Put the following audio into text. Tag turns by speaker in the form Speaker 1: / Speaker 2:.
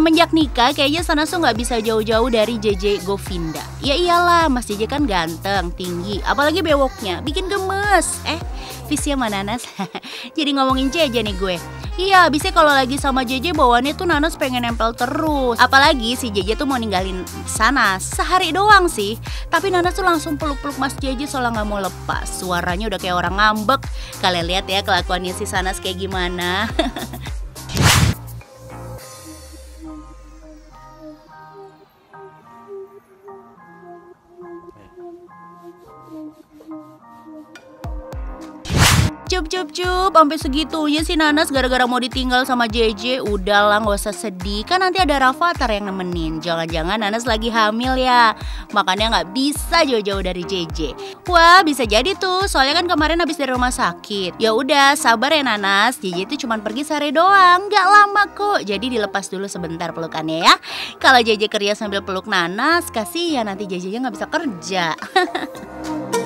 Speaker 1: Semenjak nikah kayaknya Sanas tuh nggak bisa jauh-jauh dari JJ Govinda. Ya iyalah, Mas JJ kan ganteng, tinggi, apalagi bewoknya, bikin gemes. Visnya mana Nanas? Jadi ngomongin JJ nih gue. Iya, abisnya kalau lagi sama JJ bawaannya tuh Nanas pengen nempel terus. Apalagi si JJ tuh mau ninggalin Sanas sehari doang sih. Tapi Nanas tuh langsung peluk-peluk Mas JJ soalnya nggak mau lepas. Suaranya udah kayak orang ngambek. Kalian lihat ya kelakuannya si Sanas kayak gimana. Cup, sampai segitunya sih Nanas gara-gara mau ditinggal sama JJ. Udahlah gak usah sedih, kan nanti ada Rafathar yang nemenin. Jangan-jangan Nanas lagi hamil ya, makanya gak bisa jauh-jauh dari JJ. Wah bisa jadi tuh, soalnya kan kemarin habis dari rumah sakit. Ya udah sabar ya Nanas, JJ itu cuma pergi sehari doang, gak lama kok. Jadi dilepas dulu sebentar pelukannya ya. Kalau JJ kerja sambil peluk Nanas, kasihan nanti JJ-nya gak bisa kerja.